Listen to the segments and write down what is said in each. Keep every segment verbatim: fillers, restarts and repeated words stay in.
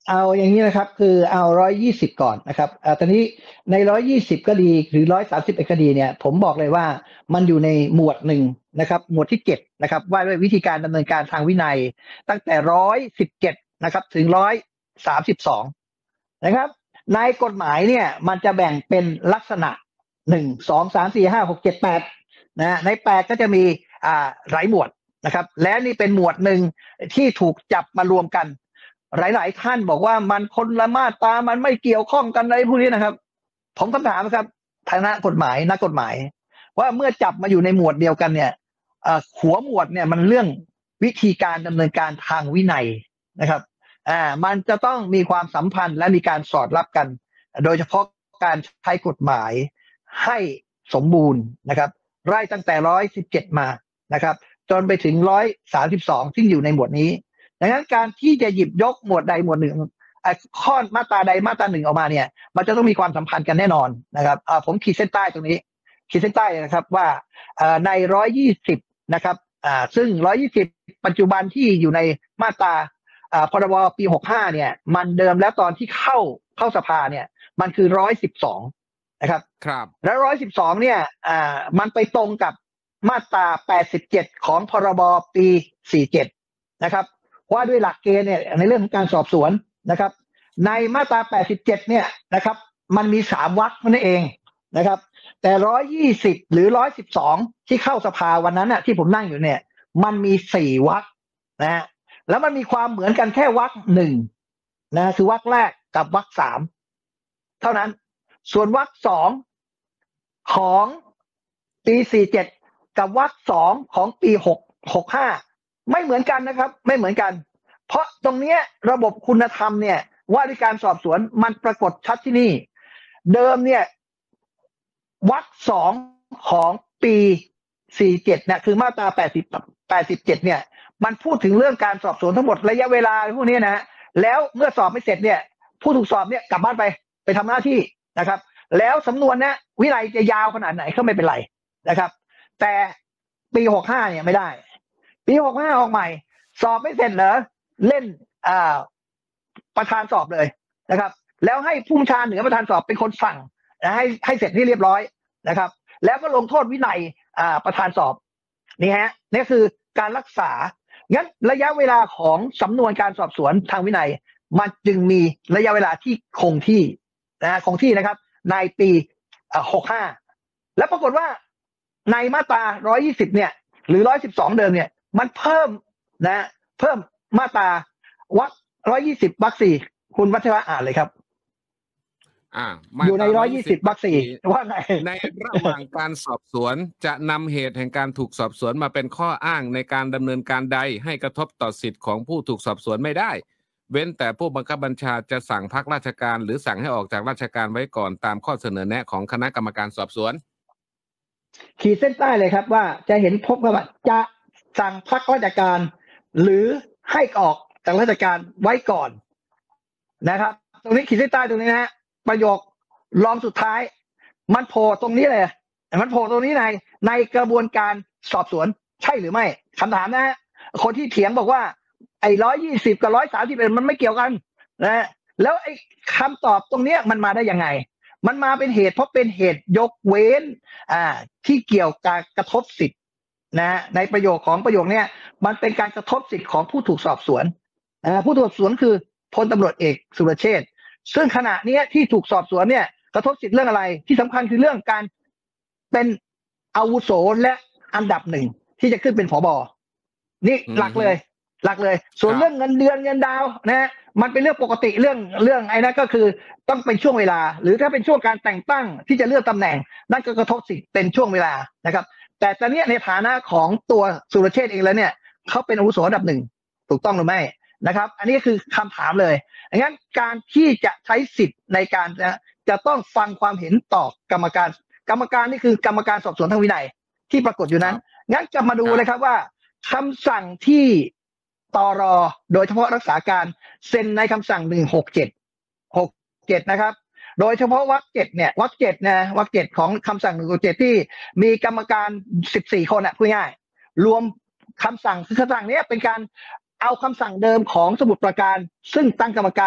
เอาอย่างนี้นะครับคือเอาร้อยยี่สิบก่อนนะครับอ่าตอนนี้ในร้อยยี่สิบก็ดีหรือร้อยสามสิบเอ็ดก็ดีเนี่ยผมบอกเลยว่ามันอยู่ในหมวดหนึ่งนะครับหมวดที่เจ็ดนะครับว่าด้วยวิธีการดำเนินการทางวินัยตั้งแต่ร้อยสิบเจ็ดนะครับถึงร้อยสามสิบสองนะครับในกฎหมายเนี่ยมันจะแบ่งเป็นลักษณะหนึ่งสองสามสี่ห้าหกเจ็ดแปดนะในแปดก็จะมีอ่าหลายหมวดนะครับและนี่เป็นหมวดหนึ่งที่ถูกจับมารวมกันหลายๆท่านบอกว่ามันคนละมาตรามันไม่เกี่ยวข้องกันอะไรพวกนี้นะครับผมคำถามครับทางนักกฎหมายนักกฎหมายว่าเมื่อจับมาอยู่ในหมวดเดียวกันเนี่ยหัวหมวดเนี่ยมันเรื่องวิธีการดำเนินการทางวินัยนะครับอ่ามันจะต้องมีความสัมพันธ์และมีการสอดรับกันโดยเฉพาะการใช้กฎหมายให้สมบูรณ์นะครับไล่ตั้งแต่ร้อยสิบเจ็ดมานะครับจนไปถึงร้อยสามสิบสองที่อยู่ในหมวดนี้ดังนั้นการที่จะหยิบยกหมวดใดหมวดหนึ่งข้อมาตราใดมาตราหนึ่งออกมาเนี่ยมันจะต้องมีความสัมพันธ์กันแน่นอนนะครับผมขีดเส้นใต้ตรงนี้ขีดเส้นใต้นะครับว่าในร้อยยี่สิบนะครับซึ่งร้อยยี่สิบปัจจุบันที่อยู่ในมาตราพรบปีหกห้าเนี่ยมันเดิมแล้วตอนที่เข้าเข้าสภาเนี่ยมันคือร้อยสิบสองนะครับครับแล้วร้อยสิบสองเนี่ยมันไปตรงกับมาตราแปดสิบเจ็ดของพรบปีสี่สิบเจ็ดนะครับว่าด้วยหลักเกณฑ์เนี่ยในเรื่องของการสอบสวนนะครับในมาตราแปดสิบเจ็ดเนี่ยนะครับมันมีสามวรรคนั่นเองนะครับแต่หนึ่งร้อยยี่สิบหรือหนึ่งร้อยสิบสองที่เข้าสภาวันนั้นน่ะที่ผมนั่งอยู่เนี่ยมันมีสี่วรรคนะฮะแล้วมันมีความเหมือนกันแค่วรรคหนึ่งนะคือวรรคแรกกับวรรคสามเท่านั้นส่วนวรรคสองของปีสี่สิบเจ็ดกับวรรคสองของปีหก หกห้าไม่เหมือนกันนะครับไม่เหมือนกันเพราะตรงนี้ระบบคุณธรรมเนี่ยว่าด้วยการสอบสวนมันปรากฏชัดที่นี่เดิมเนี่ยวรรคสองของปีสี่สิบเจ็ดเนี่ยคือมาตราแปดสิบ แปดสิบเจ็ดเนี่ยมันพูดถึงเรื่องการสอบสวนทั้งหมดระยะเวลาพวกนี้นะฮะแล้วเมื่อสอบไม่เสร็จเนี่ยผู้ถูกสอบเนี่ยกลับบ้านไปไปทำหน้าที่นะครับแล้วสำนวนเนี่ยวินัยจะยาวขนาดไหนก็ไม่เป็นไรนะครับแต่ปีหกห้าเนี่ยไม่ได้ปีหกห้าออกใหม่สอบไม่เสร็จเหรอเล่นอ่าประธานสอบเลยนะครับแล้วให้ผู้บัญชาเหนือประธานสอบเป็นคนสั่งให้ให้เสร็จที่เรียบร้อยนะครับแล้วก็ลงโทษวินัยอ่าประธานสอบนี่ฮะนี่คือการรักษางั้นระยะเวลาของสำนวนการสอบสวนทางวินัยมันจึงมีระยะเวลาที่คงที่นะคงที่นะครับในปีหกห้าแล้วปรากฏว่าในมาตราหนึ่งร้อยยี่สิบเนี่ยหรือหนึ่งร้อยสิบสองเดิมเนี่ยมันเพิ่มนะเพิ่มมาตราวรรคหนึ่งร้อยยี่สิบวรรคสี่คุณวัชระอ่านเลยครับอ่าอยู่ในหนึ่งร้อยยี่สิบวรรคสี่ว่าไงในระหว่างการสอบสวนจะนำเหตุแห่งการถูกสอบสวนมาเป็นข้ออ้างในการดำเนินการใดให้กระทบต่อสิทธิของผู้ถูกสอบสวนไม่ได้เว้นแต่ผู้บังคับบัญชาจะสั่งพักราชการหรือสั่งให้ออกจากราชการไว้ก่อนตามข้อเสนอแนะของคณะกรรมการสอบสวนขีดเส้นใต้เลยครับว่าจะเห็นพบว่าจะสั่งพักราชการหรือให้ออกจากราชการไว้ก่อนนะครับตรงนี้ขีดเส้นใต้ตรงนี้นะฮะประโยครองสุดท้ายมันโผล่ตรงนี้เลยมันโผล่ตรงนี้ในในกระบวนการสอบสวนใช่หรือไม่คำถามนะฮะคนที่เถียงบอกว่าไอ้ร้อยยี่สิบกับร้อยสามสิบเอ็ดมันไม่เกี่ยวกันนะแล้วไอ้คำตอบตรงนี้มันมาได้ยังไงมันมาเป็นเหตุเพราะเป็นเหตุยกเว้นอ่าที่เกี่ยวกับกระทบสิทธินะในประโยคของประโยคนี้มันเป็นการกระทบสิทธิของผู้ถูกสอบสวนนะผู้ถูกสอบสวนคือพลตำรวจเอกสุรเชษฐ์ซึ่งขณะนี้ที่ถูกสอบสวนเนี่ยกระทบสิทธิเรื่องอะไรที่สำคัญคือเรื่องการเป็นอาวุโสและอันดับหนึ่งที่จะขึ้นเป็นผบ.นี่หลักเลยหลักเลยส่วนเรื่องเงินเดือนเงินดาวนะมันเป็นเรื่องปกติเรื่องเรื่องไอ้นั่นก็คือต้องเป็นช่วงเวลาหรือถ้าเป็นช่วงการแต่งตั้งที่จะเลือกตำแหน่งนั่นก็กระทบสิทธิ์เป็นช่วงเวลานะครับแต่ตอนนี้ในฐานะของตัวสุรเชษฐ์เองแล้วเนี่ยเขาเป็นอาวุโสอันดับหนึ่งถูกต้องหรือไม่นะครับอันนี้คือคำถามเลยงั้นการที่จะใช้สิทธิ์ในการจะจะต้องฟังความเห็นต่อกรรมการกรรมการนี่คือกรรมการสอบสวนทางวินัยที่ปรากฏอยู่นั้นงั้นจะมาดูเลยครับว่าคำสั่งที่ตร.โดยเฉพาะรักษาการเซ็นในคำสั่งหนึ่งหกเจ็ด หกเจ็ดนะครับโดยเฉพาะวรรคเจ็ดเนี่ยวรรคเจ็ดนะวรรคเจ็ดของคำสั่งหนึ่งหกเจ็ดที่มีกรรมการสิบสี่คนอ่ะพูดง่ายรวมคำสั่งคือคำสั่งนี้เป็นการเอาคำสั่งเดิมของสมุทรปราการซึ่งตั้งกรรมการ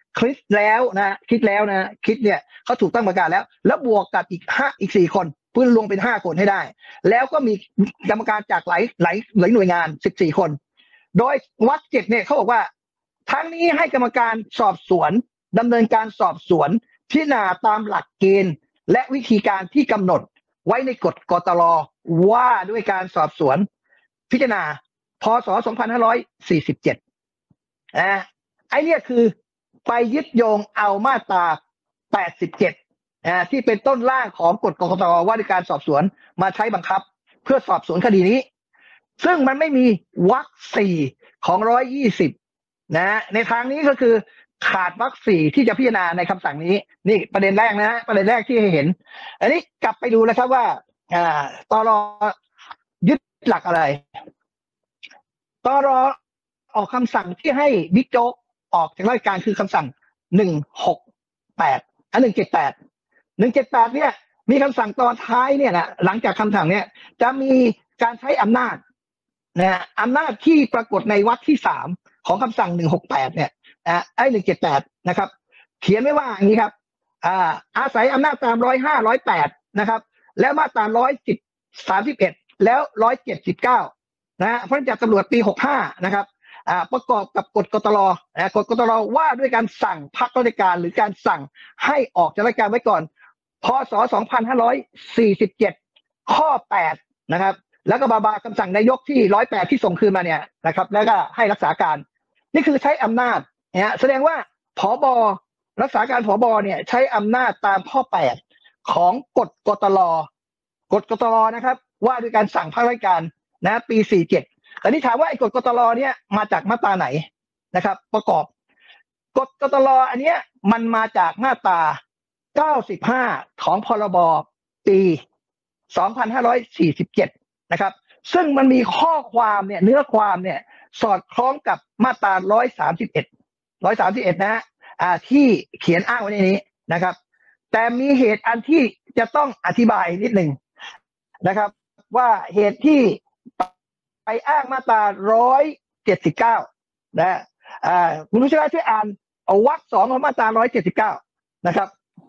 คิดแล้วนะคิดแล้วนะคิดเนี่ยเขาถูกตั้งประกาศแล้วแล้วบวกกับอีกห้าอีกสี่คนเพื่อรวมเป็นห้าคนให้ได้แล้วก็มีกรรมการจากหลายหลายหลายหน่วยงานสิบสี่คนโดยวรรคเจ็ดเนี่ยเขาบอกว่าทั้งนี้ให้กรรมการสอบสวนดำเนินการสอบสวนพิจารณาตามหลักเกณฑ์และวิธีการที่กำหนดไว้ในกฎกตรว่าด้วยการสอบสวนพิจารณาพ.ศ. สองพันห้าร้อยสี่สิบเจ็ดนะไอเนี่ยคือไปยึดโยงเอามาตราแปดสิบเจ็ดนะที่เป็นต้นร่างของกฎกตรว่าด้วยการสอบสวนมาใช้บังคับเพื่อสอบสวนคดีนี้ซึ่งมันไม่มีวรรคสี่ของหนึ่งร้อยยี่สิบนะในทางนี้ก็คือขาดวรรคสี่ที่จะพิจารณาในคำสั่งนี้นี่ประเด็นแรกนะประเด็นแรกที่ให้เห็นอันนี้กลับไปดูนะครับว่าอ่าตรยึดหลักอะไรตรออกคำสั่งที่ให้บิ๊กโจ๊กออกจากราชการคือคำสั่งหนึ่งหกแปดอันหนึ่งเจ็ดแปดหนึ่งเจ็ดแปดเนี่ยมีคำสั่งตอนท้ายเนี่ยนะหลังจากคำสั่งเนี่ยจะมีการใช้อำนาจนะอำนาจที่ปรากฏในวรรคที่สามของคำสั่งหนึ่งหกแปดเนี่ยอ่าไอ้หนึ่งเจ็ดแปดนะครับเขียนไว้ว่าอย่างนี้ครับอ่าอาศัยอำนาจตามร้อยห้าร้อยแปดนะครับแล้วมาตราร้อยสิบสามสิบเอ็ดแล้วร้อยเจ็ดสิบเก้านะพระราชบัญญัติตำรวจปีหกห้านะครับอ่าประกอบกับกฎกตรนะกฎกตรว่าด้วยการสั่งพักราชการหรือการสั่งให้ออกจากราชการไว้ก่อนพ.ศ. สองพันห้าร้อยสี่สิบเจ็ดข้อแปดนะครับแล้วก็บาบาคำสั่งนายกที่หนึ่งร้อยแปดที่ส่งคืนมาเนี่ยนะครับแล้วก็ให้รักษาการนี่คือใช้อำนาจนะแสดงว่าผบ.รักษาการผบ.เนี่ยใช้อำนาจตามข้อแปดของกฎกตรกฎกตรนะครับว่าด้วยการสั่งพักราชการนะปีสี่สิบเจ็ดแต่นี่ถามว่าไอ้กฎกตรเนี่ยมาจากมาตราไหนนะครับประกอบกฎกตรอันเนี้ยมันมาจากมาตราเก้าสิบห้าของพรบปีสองพันห้าร้อยสี่สิบเจ็ดนะครับซึ่งมันมีข้อความเนี่ยเนื้อความเนี่ยสอดคล้องกับมาตราหนึ่งร้อยสามสิบเอ็ด หนึ่งร้อยสามสิบเอ็ดนะฮะอ่าที่เขียนอ้างไว้ในนี้นะครับแต่มีเหตุอันที่จะต้องอธิบายนิดหนึ่งนะครับว่าเหตุที่ไปอ้างมาตราหนึ่งร้อยเจ็ดสิบเก้านะอ่าคุณผู้ชมช่วยอ่านเอาวรรคสองของมาตราหนึ่งร้อยเจ็ดสิบเก้านะครับ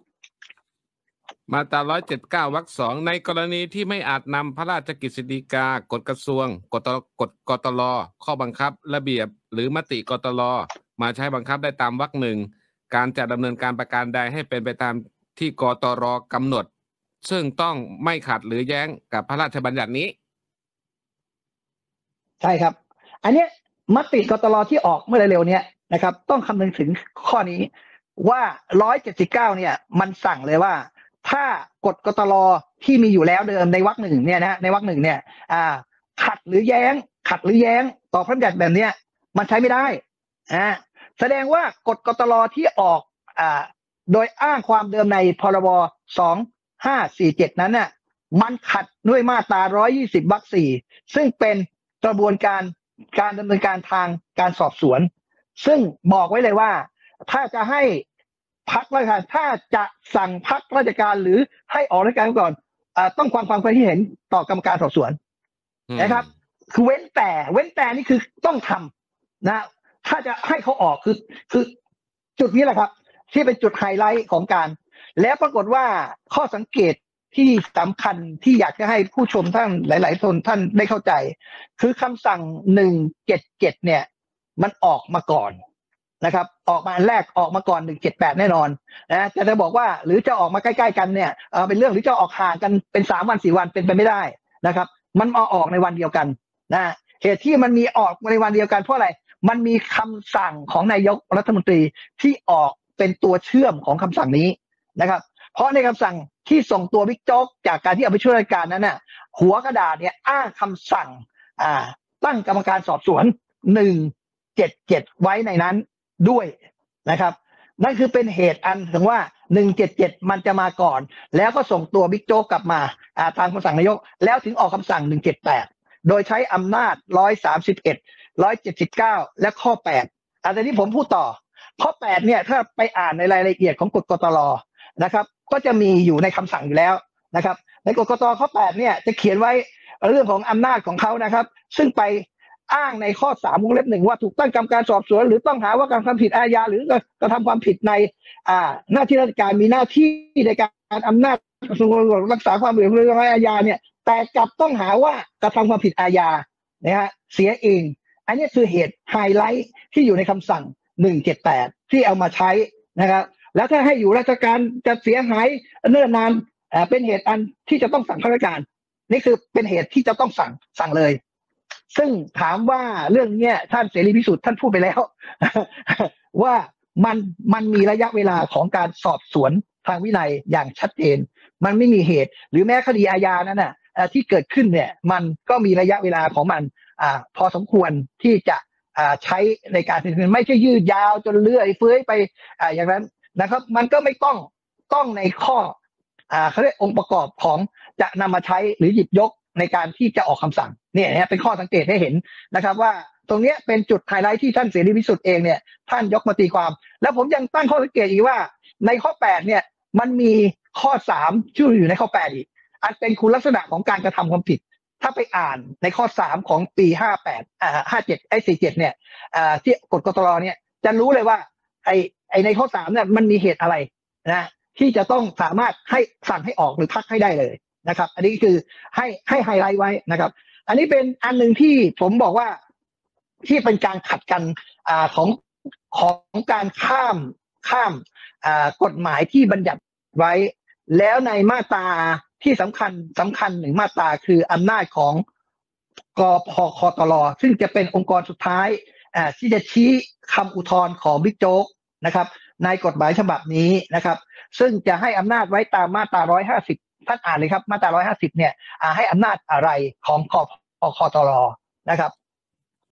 มาตราหนึ่งร้อยเจ็ดสิบเก้าวรรคสองในกรณีที่ไม่อาจนำพระราชกฤษฎีกากฎกระทรวงกฎกฎกตรข้อบังคับระเบียบหรือมติกตรมาใช้บังคับได้ตามวรรคหนึ่งการจะดำเนินการประการใดให้เป็นไปตามที่กตรกำหนดซึ่งต้องไม่ขัดหรือแย้งกับพระราชบัญญัตินี้ใช่ครับอันนี้มติกตรที่ออกเมื่อเร็วๆนี้นะครับต้องคำนึงถึงข้อนี้ว่าหนึ่งร้อยเจ็ดสิบเก้าเนี่ยมันสั่งเลยว่าถ้ากฎกตรที่มีอยู่แล้วเดิมในวรรคหนึ่งเนี่ยนะในวรรคหนึ่งเนี่ยอ่าขัดหรือแย้งขัดหรือแย้งต่อพระบัญญัติแบบเนี้ยมันใช้ไม่ได้อ่าแสดงว่ากฎกตรที่ออกอ่าโดยอ้างความเดิมในพรบสองห้าสี่เจ็ดนั้นน่ะมันขัดด้วยมาตราหนึ่งร้อยยี่สิบวรรคสี่ซึ่งเป็นกระบวนการการดำเนินการทางการสอบสวนซึ่งบอกไว้เลยว่าถ้าจะให้พักราชการถ้าจะสั่งพักราชการหรือให้ออกราชการก่อนอ่าต้องความความคิดเห็นต่อกรรมการสอบสวนนะครับคือเว้นแต่เว้นแต่นี่คือต้องทำนะถ้าจะให้เขาออกคือคือจุดนี้แหละครับที่เป็นจุดไฮไลท์ของการแล้วปรากฏว่าข้อสังเกตที่สำคัญที่อยากจะให้ผู้ชมท่านหลายๆคนท่านได้เข้าใจคือคำสั่งหนึ่งเจ็ดเจ็ดเนี่ยมันออกมาก่อนนะครับออกมาอันแรกออกมาก่อนหนึ่งเจ็ดแปดแน่นอนนะแต่จะบอกว่าหรือจะออกมาใกล้ๆกันเนี่ยเออเป็นเรื่องหรือจะออกห่างกันเป็นสามวันสี่วันเป็นไปไม่ได้นะครับมันมาออกในวันเดียวกันนะเหตุที่มันมีออกในวันเดียวกันเพราะอะไรมันมีคำสั่งของนายกรัฐมนตรีที่ออกเป็นตัวเชื่อมของคำสั่งนี้นะครับเพราะในคำสั่งที่ส่งตัวบิ๊กโจ๊กจากการที่เอาไปช่วยราชการนั้นน่ะหัวกระดาษเนี่ยอ้างคำสั่งอ่าตั้งกรรมการสอบสวนหนึ่งเจ็ดเจ็ดไว้ในนั้นด้วยนะครับนั่นคือเป็นเหตุอันถึงว่าหนึ่งเจ็ดเจ็ดมันจะมาก่อนแล้วก็ส่งตัวบิ๊กโจ๊กกลับมาอ่าตามคำสั่งนายกแล้วถึงออกคำสั่งหนึ่งเจ็ดแปดโดยใช้อำนาจหนึ่งร้อยสามสิบเอ็ด หนึ่งร้อยเจ็ดสิบเก้าและข้อแปดอันนี้ผมพูดต่อข้อแปดเนี่ยถ้าไปอ่านในรายละเอียดของกฎกตรนะครับก็จะมีอยู่ในคำสั่งอยู่แล้วนะครับในกฎกตรข้อแปดเนี่ยจะเขียนไว้เรื่องของอำนาจของเขานะครับซึ่งไปอ้างในข้อสามวงเล็บหนึ่งว่าถูกตั้งกรรมการสอบสวนหรือต้องหาว่าการทำผิดอาญาหรือกระทำความผิดในอ่าหน้าที่ราชการมีหน้าที่ในการอำนาจกระทรวงรักษาความเป็นเรื่องอาญาเนี่ยแต่กลับต้องหาว่ากระทำความผิดอาญานะฮะเสียเองอันนี้คือเหตุไฮไลท์ที่อยู่ในคำสั่งหนึ่งเจ็ดแปดที่เอามาใช้นะครับแล้วถ้าให้อยู่ราชการจะเสียหายเนิ่นนานเป็นเหตุอันที่จะต้องสั่งข้าราชการนี่คือเป็นเหตุที่จะต้องสั่งสั่งเลยซึ่งถามว่าเรื่องเนี้ยท่านเสรีพิสุทธิ์ท่านพูดไปแล้ว ว่ามันมันมีระยะเวลาของการสอบสวนทางวินัยอย่างชัดเจนมันไม่มีเหตุหรือแม้คดีอาญานั้นน่ะที่เกิดขึ้นเนี่ยมันก็มีระยะเวลาของมันอ่าพอสมควรที่จะอ่าใช้ในการดำเนินไม่ใช่ยืดยาวจนเลื่อยเฟื้อยไปอ่าอย่างนั้นนะครับมันก็ไม่ต้องต้องในข้ออ่าเขาเรียกองค์ประกอบของจะนำมาใช้หรือหยิบยกในการที่จะออกคำสั่งเนี่ยนะเป็นข้อสังเกตให้เห็นนะครับว่าตรงนี้เป็นจุดไฮไลท์ที่ท่านเสรีพิสุทธิ์เองเนี่ยท่านยกมาตีความแล้วผมยังตั้งข้อสังเกตอีกว่าในข้อแปดเนี่ยมันมีข้อสามชื่ออยู่ในข้อแปดอีกอันเป็นคุณลักษณะของการกระทำความผิดถ้าไปอ่านในข้อสามของปีห้าแปดอ่าห้าเจ็ดไอ้สี่เจ็ดเนี่ยอ่าที่กฎกตรเนี่ยจะรู้เลยว่าไอ้ไอ้ในข้อสามเนี่ยมันมีเหตุอะไรนะที่จะต้องสามารถให้สั่งให้ออกหรือพักให้ได้เลยนะครับอันนี้คือให้ให้ไฮไลท์ไว้นะครับอันนี้เป็นอันหนึ่งที่ผมบอกว่าที่เป็นการขัดกันอ่าของของการข้ามข้ามอ่ากฎหมายที่บัญญัติไว้แล้วในมาตราที่สำคัญสำคัญหนึ่งมาตราคืออำนาจของกพคตรซึ่งจะเป็นองค์กรสุดท้ายอ่าที่จะชี้คำอุทธรณ์ของบิ๊กโจ๊กนะครับในกฎหมายฉบับนี้นะครับซึ่งจะให้อำนาจไว้ตามมาตราหนึ่งร้อยห้าสิบท่านอ่านเลยครับมาตราหนึ่งร้อยห้าสิบเนี่ยให้อำนาจอะไรของกพคตรนะครับ